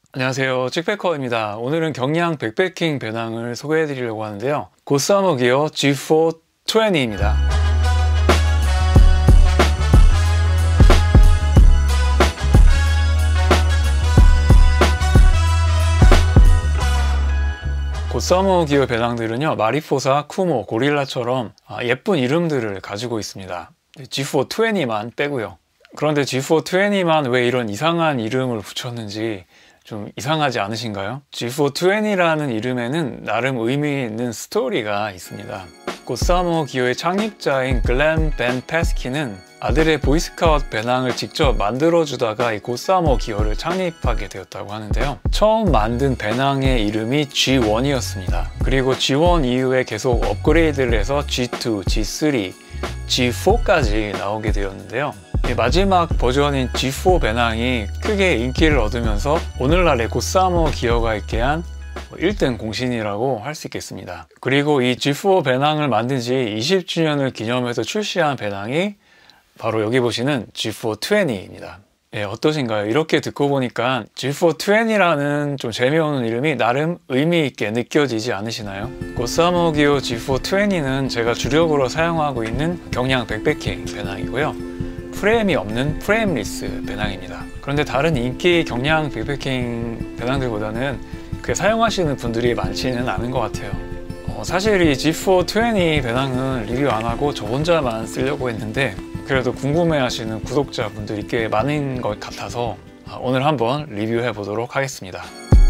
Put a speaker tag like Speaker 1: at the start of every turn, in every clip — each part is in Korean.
Speaker 1: 안녕하세요, 찍백커입니다. 오늘은 경량 백패킹 배낭을 소개해 드리려고 하는데요, 고사모 기어 G420입니다. 고사모 기어 배낭들은요, 마리포사, 쿠모, 고릴라처럼 예쁜 이름들을 가지고 있습니다. G420만 빼고요. 그런데 G420만 왜 이런 이상한 이름을 붙였는지 좀 이상하지 않으신가요? G420라는 이름에는 나름 의미 있는 스토리가 있습니다. 고사모 기어의 창립자인 글렌 벤 패스키는 아들의 보이스카우트 배낭을 직접 만들어주다가 이 고사모 기어를 창립하게 되었다고 하는데요. 처음 만든 배낭의 이름이 G1이었습니다. 그리고 G1 이후에 계속 업그레이드를 해서 G2, G3, G4까지 나오게 되었는데요. 마지막 버전인 G4 배낭이 크게 인기를 얻으면서 오늘날의 고사모 기어가 있게 한 1등 공신이라고 할 수 있겠습니다. 그리고 이 G4 배낭을 만든 지 20주년을 기념해서 출시한 배낭이 바로 여기 보시는 G420입니다. 어떠신가요? 이렇게 듣고 보니까 G420라는 좀 재미없는 이름이 나름 의미 있게 느껴지지 않으시나요? 고사모 기어 G420는 제가 주력으로 사용하고 있는 경량 백패킹 배낭이고요. 프레임이 없는 프레임리스 배낭입니다. 그런데 다른 인기 경량 백패킹 배낭들보다는 그렇게 사용하시는 분들이 많지는 않은 것 같아요. 사실 이 G420 배낭은 리뷰 안 하고 저 혼자만 쓰려고 했는데 그래도 궁금해 하시는 구독자분들이 꽤 많은 것 같아서 오늘 한번 리뷰해 보도록 하겠습니다.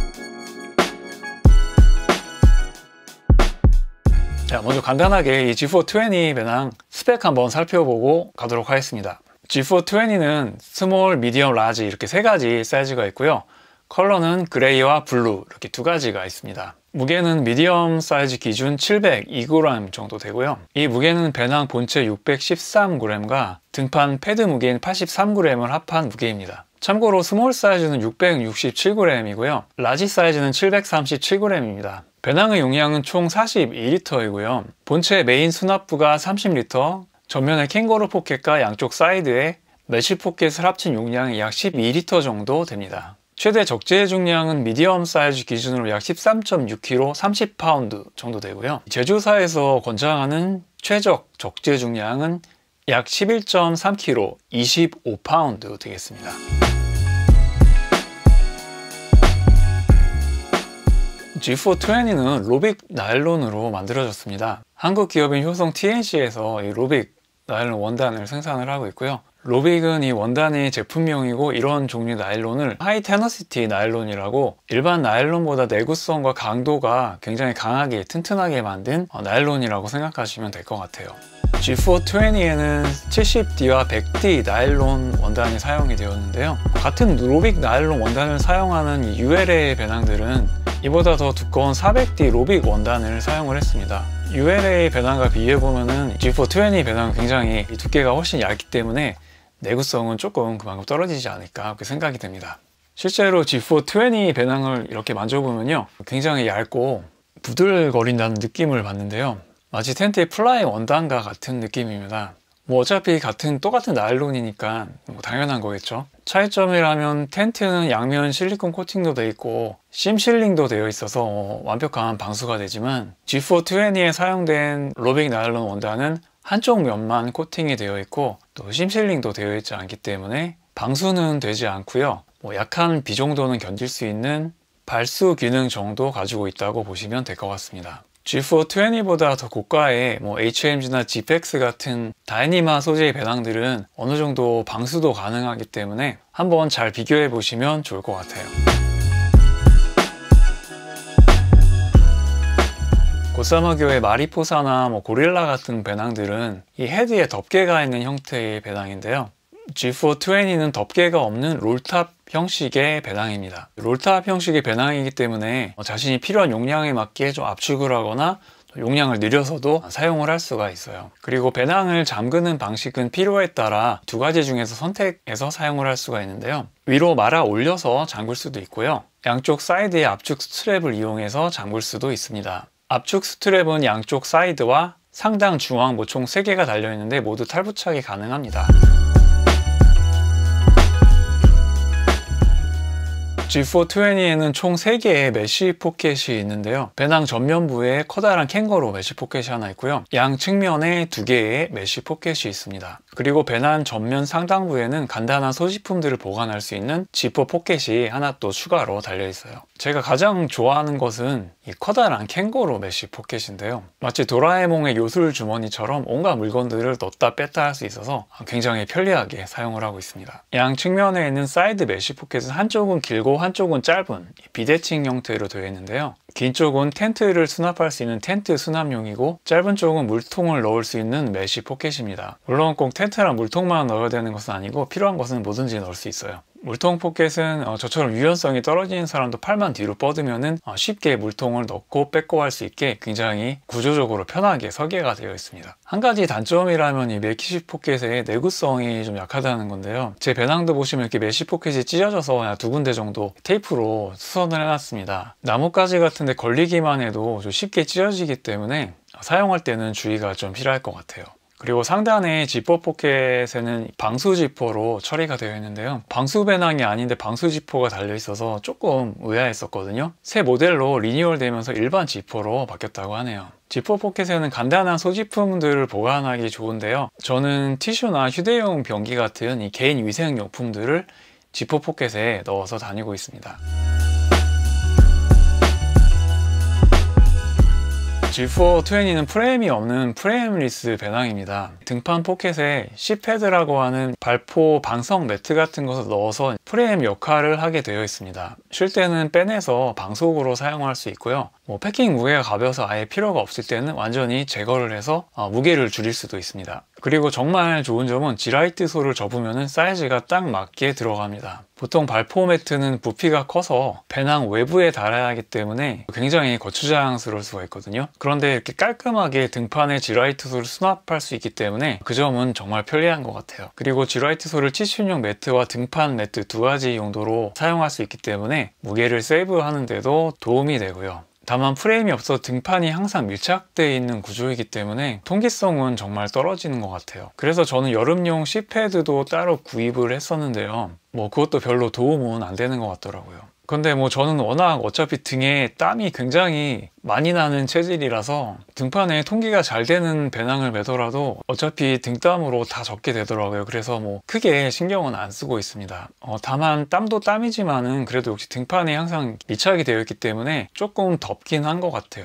Speaker 1: 자, 먼저 간단하게 이 G420 배낭 스펙 한번 살펴보고 가도록 하겠습니다. G420는 스몰, 미디엄, 라지 이렇게 세 가지 사이즈가 있고요. 컬러는 그레이와 블루 이렇게 두 가지가 있습니다. 무게는 미디엄 사이즈 기준 702g 정도 되고요. 이 무게는 배낭 본체 613g과 등판 패드 무게인 83g을 합한 무게입니다. 참고로 스몰 사이즈는 667g이고요. 라지 사이즈는 737g입니다. 배낭의 용량은 총 42L이고요. 본체 메인 수납부가 30L, 전면에 캥거루 포켓과 양쪽 사이드에 메쉬 포켓을 합친 용량이 약 12L 정도 됩니다. 최대 적재 중량은 미디엄 사이즈 기준으로 약 13.6kg, 30파운드 정도 되고요. 제조사에서 권장하는 최적 적재 중량은 약 11.3kg, 25파운드 되겠습니다. G420는 로빅 나일론으로 만들어졌습니다. 한국 기업인 효성 TNC에서 이 로빅 나일론 원단을 생산을 하고 있고요. 로빅은 이 원단의 제품명이고 이런 종류 나일론을 하이 테너시티 나일론이라고 일반 나일론보다 내구성과 강도가 굉장히 강하게 튼튼하게 만든 나일론이라고 생각하시면 될 것 같아요. G420에는 70D와 100D 나일론 원단이 사용이 되었는데요. 같은 로빅 나일론 원단을 사용하는 이 ULA 배낭들은 이보다 더 두꺼운 400D 로빅 원단을 사용을 했습니다. ULA 배낭과 비교해보면 G420 배낭은 굉장히 두께가 훨씬 얇기 때문에 내구성은 조금 그만큼 떨어지지 않을까 그렇게 생각이 됩니다. 실제로 G420 배낭을 이렇게 만져보면요, 굉장히 얇고 부들거린다는 느낌을 받는데요, 마치 텐트의 플라이 원단과 같은 느낌입니다. 어차피 똑같은 나일론이니까 당연한 거겠죠. 차이점이라면 텐트는 양면 실리콘 코팅도 되어 있고 심실링도 되어 있어서 완벽한 방수가 되지만 G420에 사용된 로빅 나일론 원단은 한쪽 면만 코팅이 되어 있고 또 심실링도 되어 있지 않기 때문에 방수는 되지 않고요. 약한 비 정도는 견딜 수 있는 발수 기능 정도 가지고 있다고 보시면 될 것 같습니다. G420보다 더 고가의 HMG나 GPX 같은 다이니마 소재의 배낭들은 어느 정도 방수도 가능하기 때문에 한번 잘 비교해 보시면 좋을 것 같아요. 고사모 기어의 마리포사나 고릴라 같은 배낭들은 이 헤드에 덮개가 있는 형태의 배낭인데요. G420는 덮개가 없는 롤탑 형식의 배낭입니다. 롤탑 형식의 배낭이기 때문에 자신이 필요한 용량에 맞게 좀 압축을 하거나 용량을 늘려서도 사용을 할 수가 있어요. 그리고 배낭을 잠그는 방식은 필요에 따라 두 가지 중에서 선택해서 사용을 할 수가 있는데요. 위로 말아 올려서 잠글 수도 있고요. 양쪽 사이드의 압축 스트랩을 이용해서 잠글 수도 있습니다. 압축 스트랩은 양쪽 사이드와 상당, 중앙 총 3개가 달려있는데 모두 탈부착이 가능합니다. G420에는 총 3개의 메쉬 포켓이 있는데요. 배낭 전면부에 커다란 캥거루 메쉬 포켓이 하나 있고요. 양 측면에 2개의 메쉬 포켓이 있습니다. 그리고 배낭 전면 상단부에는 간단한 소지품들을 보관할 수 있는 지퍼 포켓이 하나 또 추가로 달려 있어요. 제가 가장 좋아하는 것은 이 커다란 캥거루 메쉬 포켓인데요. 마치 도라에몽의 요술 주머니처럼 온갖 물건들을 넣었다 뺐다 할 수 있어서 굉장히 편리하게 사용을 하고 있습니다. 양 측면에 있는 사이드 메쉬 포켓은 한쪽은 길고 한쪽은 짧은 비대칭 형태로 되어 있는데요. 긴 쪽은 텐트를 수납할 수 있는 텐트 수납용이고, 짧은 쪽은 물통을 넣을 수 있는 메쉬 포켓입니다. 물론 꼭 텐트랑 물통만 넣어야 되는 것은 아니고 필요한 것은 뭐든지 넣을 수 있어요. 물통 포켓은 저처럼 유연성이 떨어지는 사람도 팔만 뒤로 뻗으면 쉽게 물통을 넣고 뺏고 할 수 있게 굉장히 구조적으로 편하게 설계가 되어 있습니다. 한 가지 단점이라면 이 메쉬 포켓의 내구성이 좀 약하다는 건데요. 제 배낭도 보시면 이렇게 메쉬 포켓이 찢어져서 그냥 2군데 정도 테이프로 수선을 해놨습니다. 나뭇가지 같은데 걸리기만 해도 좀 쉽게 찢어지기 때문에 사용할 때는 주의가 좀 필요할 것 같아요. 그리고 상단의 지퍼 포켓에는 방수 지퍼로 처리가 되어 있는데요. 방수 배낭이 아닌데 방수 지퍼가 달려 있어서 조금 의아했었거든요. 새 모델로 리뉴얼 되면서 일반 지퍼로 바뀌었다고 하네요. 지퍼 포켓에는 간단한 소지품들을 보관하기 좋은데요. 저는 티슈나 휴대용 변기 같은 이 개인 위생용품들을 지퍼 포켓에 넣어서 다니고 있습니다. G420는 프레임이 없는 프레임리스 배낭입니다. 등판 포켓에 C패드라고 하는 발포 방석 매트 같은 것을 넣어서 프레임 역할을 하게 되어 있습니다. 쉴 때는 빼내서 방속으로 사용할 수 있고요. 패킹 무게가 가벼워서 아예 필요가 없을 때는 완전히 제거를 해서 무게를 줄일 수도 있습니다. 그리고 정말 좋은 점은 지라이트 솔을 접으면 사이즈가 딱 맞게 들어갑니다. 보통 발포 매트는 부피가 커서 배낭 외부에 달아야 하기 때문에 굉장히 거추장스러울 수가 있거든요. 그런데 이렇게 깔끔하게 등판에 지라이트 솔을 수납할 수 있기 때문에 그 점은 정말 편리한 것 같아요. 그리고 지라이트 솔을 티슈용 매트와 등판 매트 2가지 용도로 사용할 수 있기 때문에 무게를 세이브하는 데도 도움이 되고요. 다만 프레임이 없어 등판이 항상 밀착되어 있는 구조이기 때문에 통기성은 정말 떨어지는 것 같아요. 그래서 저는 여름용 C패드도 따로 구입을 했었는데요. 그것도 별로 도움은 안 되는 것 같더라고요. 근데 저는 워낙 어차피 등에 땀이 굉장히 많이 나는 체질이라서 등판에 통기가 잘 되는 배낭을 매더라도 어차피 등땀으로 다 젖게 되더라고요. 그래서 크게 신경은 안 쓰고 있습니다. 다만 땀도 땀이지만은 그래도 역시 등판에 항상 밀착이 되어 있기 때문에 조금 덥긴 한 것 같아요.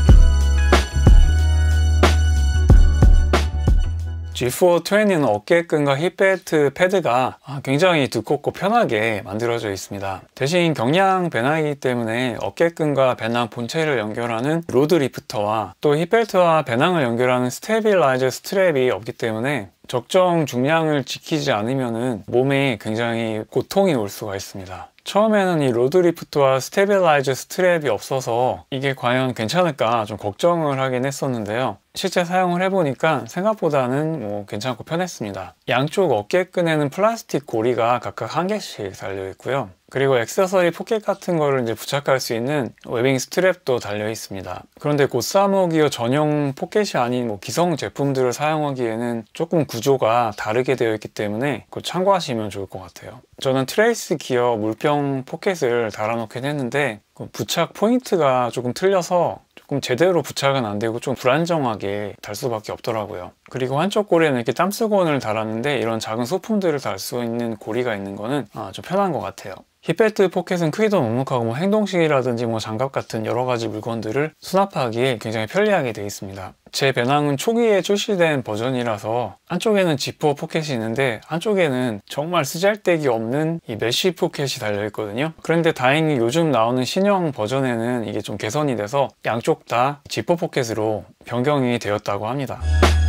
Speaker 1: G420는 어깨끈과 힙벨트 패드가 굉장히 두껍고 편하게 만들어져 있습니다. 대신 경량 배낭이기 때문에 어깨끈과 배낭 본체를 연결하는 로드 리프터와 또 힙벨트와 배낭을 연결하는 스테빌라이저 스트랩이 없기 때문에 적정 중량을 지키지 않으면 몸에 굉장히 고통이 올 수가 있습니다. 처음에는 이 로드 리프트와 스테빌라이저 스트랩이 없어서 이게 과연 괜찮을까 좀 걱정을 하긴 했었는데요. 실제 사용을 해보니까 생각보다는 괜찮고 편했습니다. 양쪽 어깨끈에는 플라스틱 고리가 각각 1개씩 달려 있고요. 그리고 액세서리 포켓 같은 거를 부착할 수 있는 웨빙 스트랩도 달려 있습니다. 그런데 곧사모 기어 전용 포켓이 아닌 기성 제품들을 사용하기에는 조금 구조가 다르게 되어 있기 때문에 그거 참고하시면 좋을 것 같아요. 저는 트레이스 기어 물병 포켓을 달아놓긴 했는데 부착 포인트가 조금 틀려서 조금 제대로 부착은 안 되고 좀 불안정하게 달 수밖에 없더라고요. 그리고 한쪽 고리에는 이렇게 땀수건을 달았는데 이런 작은 소품들을 달 수 있는 고리가 있는 거는 좀 편한 것 같아요. 힙벨트 포켓은 크기도 넉넉하고 행동식이라든지 장갑 같은 여러 가지 물건들을 수납하기에 굉장히 편리하게 되어 있습니다. 제 배낭은 초기에 출시된 버전이라서 한쪽에는 지퍼 포켓이 있는데 한쪽에는 정말 쓰잘데기 없는 이 메쉬 포켓이 달려 있거든요. 그런데 다행히 요즘 나오는 신형 버전에는 이게 좀 개선이 돼서 양쪽 다 지퍼 포켓으로 변경이 되었다고 합니다.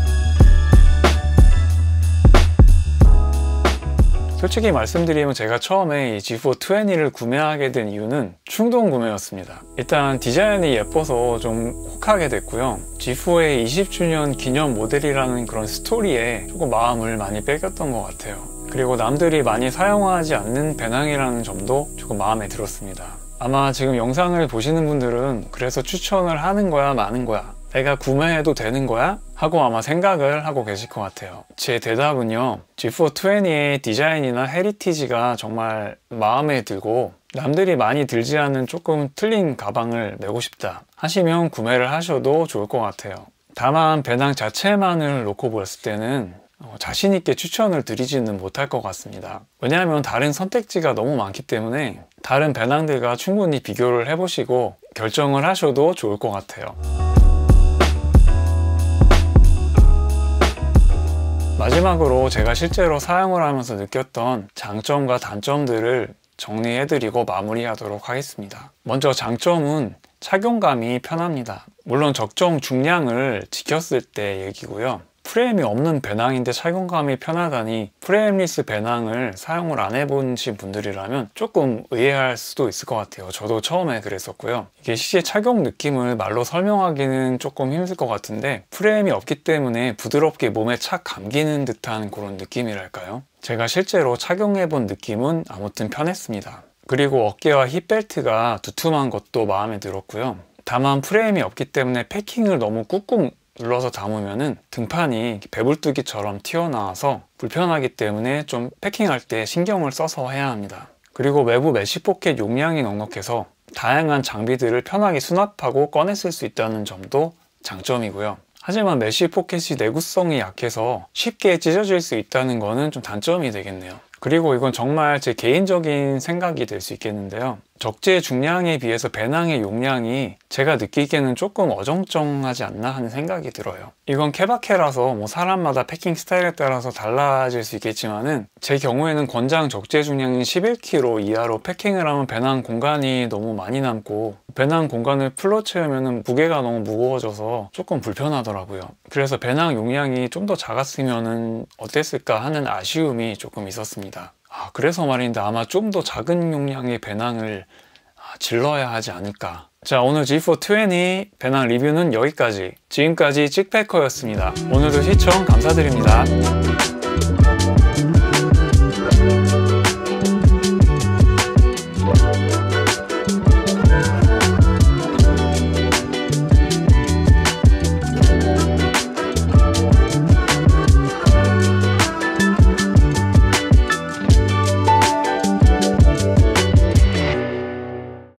Speaker 1: 솔직히 말씀드리면 제가 처음에 이 G420를 구매하게 된 이유는 충동 구매였습니다. 일단 디자인이 예뻐서 좀 혹하게 됐고요. G4의 20주년 기념 모델이라는 그런 스토리에 조금 마음을 많이 뺏겼던 것 같아요. 그리고 남들이 많이 사용하지 않는 배낭이라는 점도 조금 마음에 들었습니다. 아마 지금 영상을 보시는 분들은 그래서 추천을 하는 거야 마는 거야, 내가 구매해도 되는 거야? 하고 아마 생각을 하고 계실 것 같아요. 제 대답은요, G420의 디자인이나 헤리티지가 정말 마음에 들고 남들이 많이 들지 않은 조금 틀린 가방을 메고 싶다 하시면 구매를 하셔도 좋을 것 같아요. 다만 배낭 자체만을 놓고 보았을 때는 자신 있게 추천을 드리지는 못할 것 같습니다. 왜냐하면 다른 선택지가 너무 많기 때문에 다른 배낭들과 충분히 비교를 해보시고 결정을 하셔도 좋을 것 같아요. 마지막으로 제가 실제로 사용을 하면서 느꼈던 장점과 단점들을 정리해드리고 마무리하도록 하겠습니다. 먼저 장점은 착용감이 편합니다. 물론 적정 중량을 지켰을 때 얘기고요. 프레임이 없는 배낭인데 착용감이 편하다니 프레임리스 배낭을 사용을 안 해보신 분들이라면 조금 의아할 수도 있을 것 같아요. 저도 처음에 그랬었고요. 이게 실제 착용 느낌을 말로 설명하기는 조금 힘들 것 같은데 프레임이 없기 때문에 부드럽게 몸에 착 감기는 듯한 그런 느낌이랄까요? 제가 실제로 착용해본 느낌은 아무튼 편했습니다. 그리고 어깨와 힙벨트가 두툼한 것도 마음에 들었고요. 다만 프레임이 없기 때문에 패킹을 너무 꾹꾹 눌러서 담으면은 등판이 배불뚝이처럼 튀어나와서 불편하기 때문에 좀 패킹할 때 신경을 써서 해야 합니다. 그리고 외부 메쉬 포켓 용량이 넉넉해서 다양한 장비들을 편하게 수납하고 꺼내 쓸 수 있다는 점도 장점이고요. 하지만 메쉬 포켓이 내구성이 약해서 쉽게 찢어질 수 있다는 거는 좀 단점이 되겠네요. 그리고 이건 정말 제 개인적인 생각이 될 수 있겠는데요. 적재 중량에 비해서 배낭의 용량이 제가 느끼기에는 조금 어정쩡하지 않나 하는 생각이 들어요. 이건 케바케라서 뭐 사람마다 패킹 스타일에 따라서 달라질 수 있겠지만은 제 경우에는 권장 적재 중량인 11kg 이하로 패킹을 하면 배낭 공간이 너무 많이 남고 배낭 공간을 풀로 채우면 무게가 너무 무거워져서 조금 불편하더라고요. 그래서 배낭 용량이 좀 더 작았으면 어땠을까 하는 아쉬움이 조금 있었습니다. 그래서 말인데 아마 좀 더 작은 용량의 배낭을 질러야 하지 않을까. 자, 오늘 G420 배낭 리뷰는 여기까지. 지금까지 찍패커였습니다. 오늘도 시청 감사드립니다.